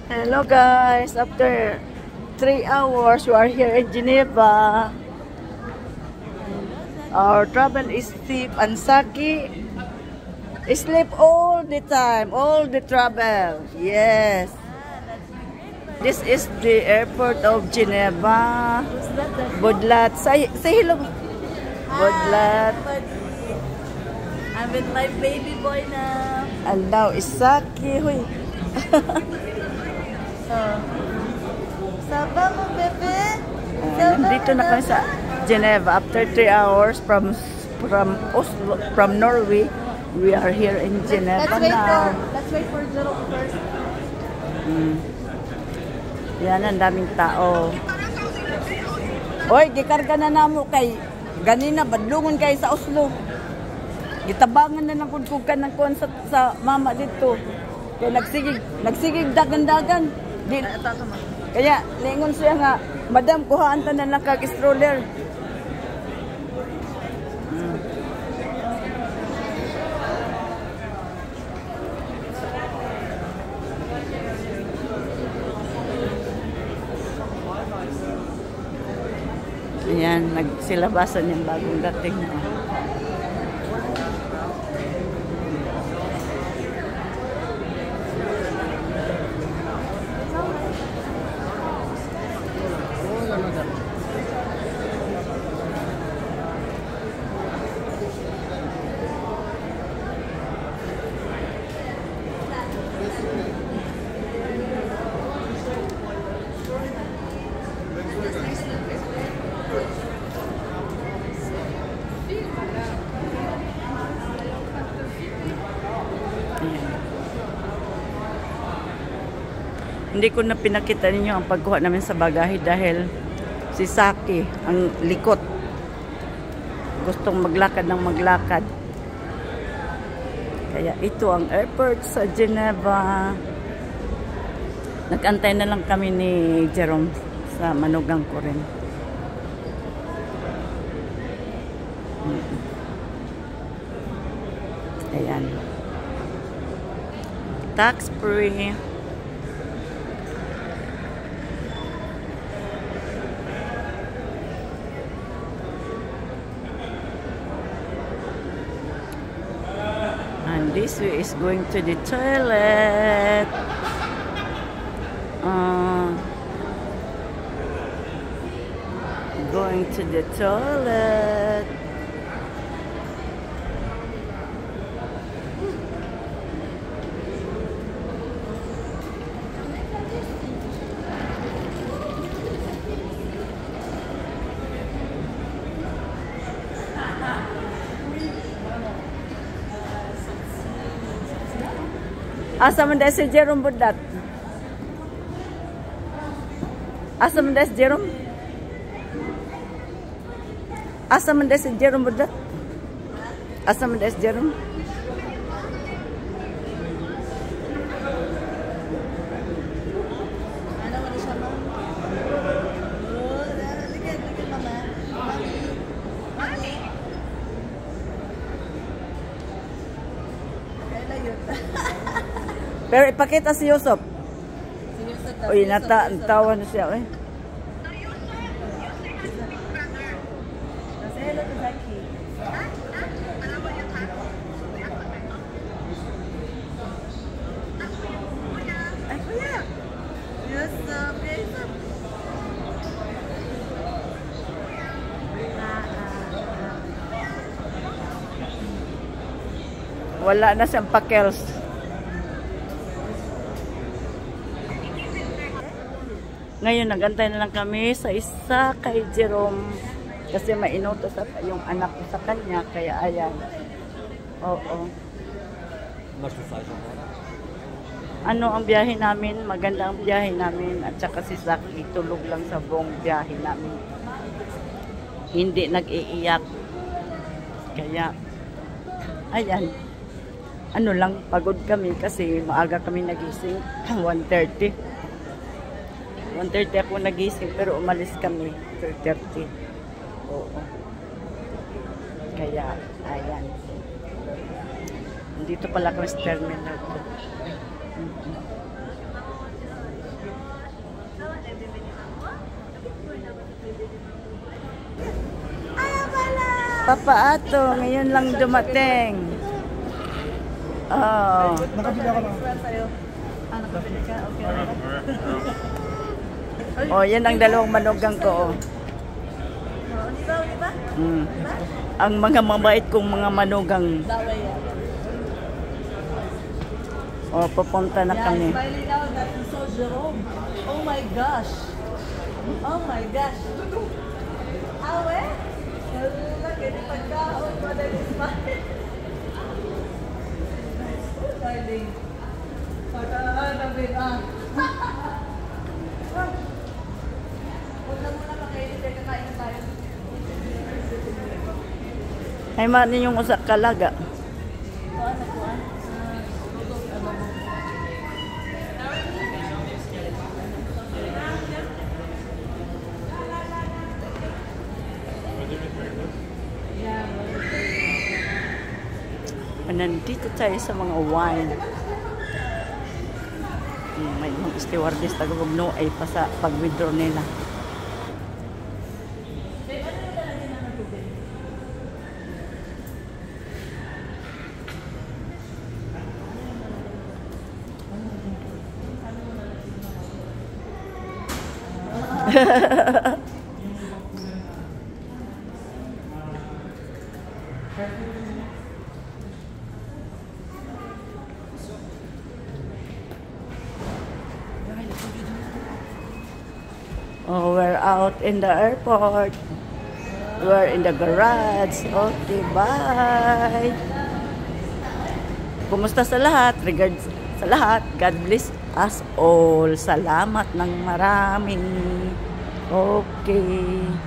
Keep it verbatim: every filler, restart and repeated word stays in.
Hello guys, after three hours we are here in Geneva. Our travel is steep and Saki sleep all the time, all the travel. Yes. This is the airport of Geneva. Budlat. Say, say hello. Budlat. I'm with my baby boy now. And now is Saki. Huy. Saba mo, bebe? Uh, nandito na kami sa Geneva after three hours from from Oslo, from Norway. We are here in Geneva let's wait now. For, let's wait for Jero first. Hmm. Yan, ang daming tao. Oy, gikarga na namo kay ganina badlungon kay sa Oslo. Gitabangan na ng kudkugan ng kuwan sa, sa mama dito. Kaya nagsigig, nagsigig dagan-dagan. Di, kaya lingon siya nga, madam, kuhaan ta na lang kag-stroller. Hmm. Ayan, nagsilabasan yung bagong dating na. Hindi ko na pinakita ninyo ang pagkuha namin sa bagahe dahil si Saki, ang likot, gustong maglakad ng maglakad. Kaya ito ang airport sa Geneva. Nag-antay na lang kami ni Jerome sa manugang ko rin. Ayan. Tax free. And this way is going to the toilet. Uh, going to the toilet. Asa man dahil si Jerome Budlat? Asa man dahil si Jerome? Asa man dahil si Jerome Budlat? Asa man dahil si Jerome? Ano mo siya, ma'am? Oh, ligyan, ligyan, mama. Mami. Mami. Kailan yun? Pero ipakita si Yusuf. Si Yusuf daw. Uy, nata, tawa na siya. Eh. Say hello to Zaki. Ay, kuya. Yusuf, Yusuf. Wala na siyang pakels. Ngayon, nagantay na lang kami sa isa kay Jerome kasi mainutos sa yung anak ko sa kanya, kaya ayan. Oo. Ano ang biyahe namin? Maganda ang biyahe namin at saka si Saki tulog lang sa buong biyahe namin. Hindi nag-iiyak. Kaya, ayan. Ano lang, pagod kami kasi maaga kami nagising, one thirty. one thirty ako nagising pero umalis kami three thirty. Oo. Kaya, ayan. Dito pala kami sa terminal. Mm-hmm. Papa Ato, ngayon lang dumating. Oh. Nakabila ka lang. Ah, nakabili ka? Okay. Oh, yan ang dalawang manugang ko. Oh. Oh, di ba? Di ba? Mm. Ang mga mabait kong mga manugang. That way, yeah. Oh, pupunta na Yeah, kami. smiling out. That is so Jerome. Oh my gosh. Oh my gosh. Awe? Wala, ganyan pagkaon pa na ni smile. Oh, darling. Pagkaan na bin, ah. Huwag na muna makainit. Kakain na tayo. Ay, man yung usak kalaga. Kuan na kuan. Ah, luto, ano mo. Nandito tayo sa mga wine. Hmm, may mga stewardess tagagugno ay pa sa pag-withdraw nila. Oh, we're out in the airport. We're in the garage. Okay, bye. Kumusta sa lahat? Regards sa lahat. God bless us all. Salamat ng marami. Okay.